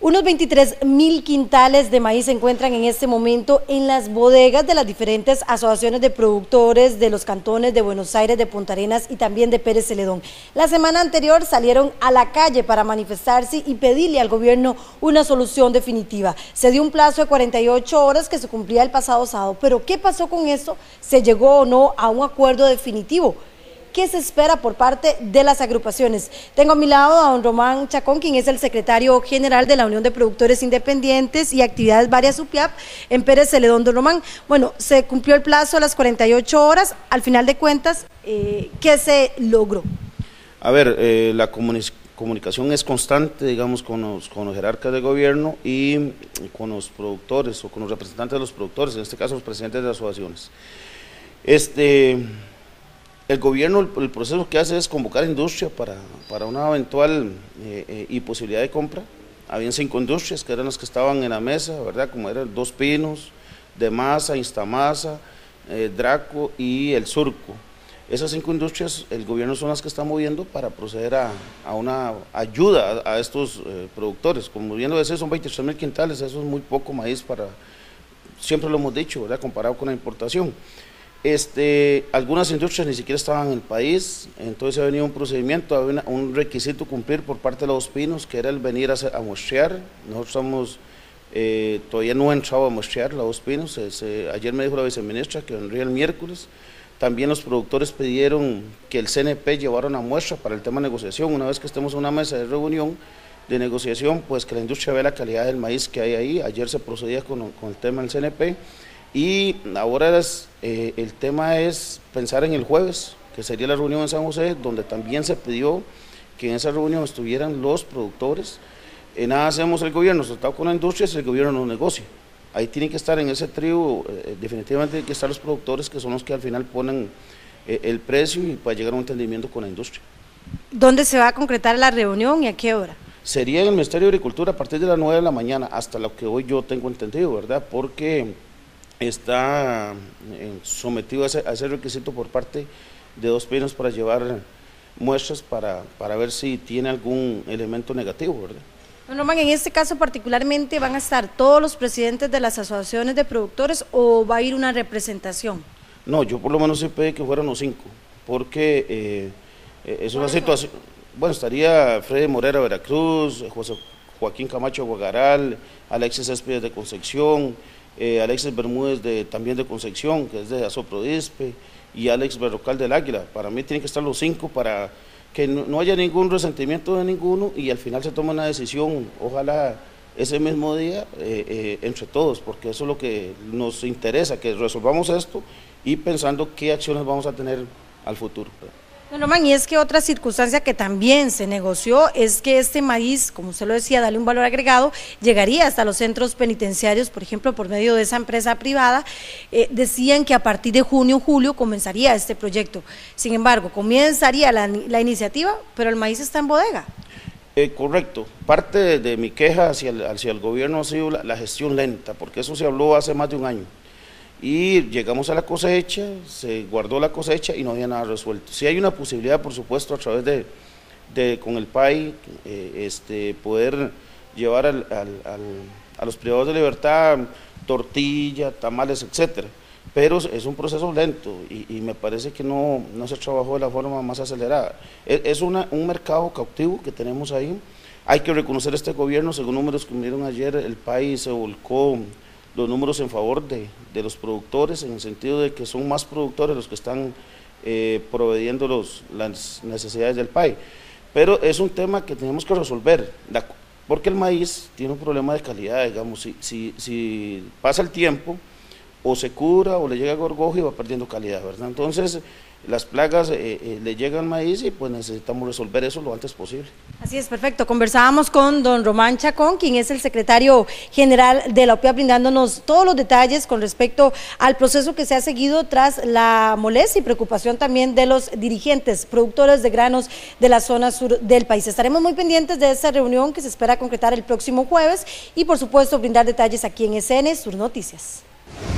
Unos 23.000 quintales de maíz se encuentran en este momento en las bodegas de las diferentes asociaciones de productores de los cantones de Buenos Aires, de Punta Arenas y también de Pérez Celedón. La semana anterior salieron a la calle para manifestarse y pedirle al gobierno una solución definitiva. Se dio un plazo de 48 horas que se cumplía el pasado sábado, pero ¿qué pasó con esto? ¿Se llegó o no a un acuerdo definitivo? ¿Qué se espera por parte de las agrupaciones? Tengo a mi lado a don Román Chacón, quien es el secretario general de la Unión de Productores Independientes y Actividades Varias UPIAP en Pérez Celedón. Don Román, bueno, se cumplió el plazo de las 48 horas, al final de cuentas, ¿qué se logró? A ver, la comunicación es constante, digamos, con los jerarcas de gobierno y con los productores o con los representantes de los productores, en este caso los presidentes de las asociaciones. El gobierno, el proceso que hace es convocar a industria para una eventual y posibilidad de compra. Habían 5 industrias que eran las que estaban en la mesa, ¿verdad? Como eran Dos Pinos, De Masa, Instamasa, Draco y El Surco. Esas 5 industrias, el gobierno son las que está moviendo para proceder a una ayuda a estos productores. Como bien lo decía, son 23.000 quintales, eso es muy poco maíz para, siempre lo hemos dicho, ¿verdad? Comparado con la importación. Algunas industrias ni siquiera estaban en el país, entonces ha venido un procedimiento, había un requisito cumplir por parte de Los Pinos, que era el venir a muestrear. Nosotros todavía no he entrado a muestrear Los Pinos, ayer me dijo la viceministra que vendría el miércoles. También los productores pidieron que el CNP llevara una muestra para el tema de negociación. Una vez que estemos en una mesa de reunión de negociación, pues que la industria vea la calidad del maíz que hay ahí. Ayer se procedía con el tema del CNP. Y ahora el tema es pensar en el jueves, que sería la reunión en San José, donde también se pidió que en esa reunión estuvieran los productores. Nada hacemos el gobierno, tratado con la industria, si el gobierno no negocia. Ahí tienen que estar en ese trío, definitivamente tienen que estar los productores, que son los que al final ponen el precio y para llegar a un entendimiento con la industria. ¿Dónde se va a concretar la reunión y a qué hora? Sería en el Ministerio de Agricultura a partir de las 9 de la mañana, hasta lo que hoy yo tengo entendido, ¿verdad? Porque está sometido a ese requisito por parte de Dos Pinos para llevar muestras para ver si tiene algún elemento negativo, ¿verdad? Don Román, en este caso particularmente, ¿van a estar todos los presidentes de las asociaciones de productores o va a ir una representación? No, yo por lo menos sí pedí que fueran los 5, porque es una situación. Bueno, estaría Freddy Morera Veracruz, José Joaquín Camacho Guagaral, Alexis Céspedes de Concepción, Alexis Bermúdez también de Concepción, que es de Azoprodispe, y Alex Berrocal del Águila. Para mí tienen que estar los 5 para que no haya ningún resentimiento de ninguno y al final se tome una decisión, ojalá ese mismo día, entre todos, porque eso es lo que nos interesa, que resolvamos esto y pensando qué acciones vamos a tener al futuro. Don Román, y es que otra circunstancia que también se negoció es que este maíz, como usted lo decía, darle un valor agregado, llegaría hasta los centros penitenciarios, por ejemplo, por medio de esa empresa privada. Decían que a partir de junio o julio comenzaría este proyecto. Sin embargo, comenzaría la iniciativa, pero el maíz está en bodega. Correcto. Parte de mi queja hacia el gobierno ha sido la gestión lenta, porque eso se habló hace más de un año. Y llegamos a la cosecha, se guardó la cosecha y no había nada resuelto. Sí hay una posibilidad, por supuesto, a través con el PAI, poder llevar a los privados de libertad tortilla, tamales, etcétera. Pero es un proceso lento y me parece que no se trabajó de la forma más acelerada. Es un mercado cautivo que tenemos ahí. Hay que reconocer a este gobierno, según números que me dieron ayer, el PAI se volcó los números en favor de los productores, en el sentido de que son más productores los que están proveyendo las necesidades del país. Pero es un tema que tenemos que resolver, porque el maíz tiene un problema de calidad, digamos, si pasa el tiempo, o se cura o le llega gorgojo y va perdiendo calidad, ¿verdad? Entonces, las plagas le llegan al maíz y pues necesitamos resolver eso lo antes posible. Así es, perfecto. Conversábamos con don Román Chacón, quien es el secretario general de la UPIAP, brindándonos todos los detalles con respecto al proceso que se ha seguido tras la molestia y preocupación también de los dirigentes, productores de granos de la zona sur del país. Estaremos muy pendientes de esta reunión que se espera concretar el próximo jueves y por supuesto brindar detalles aquí en SN Sur Noticias.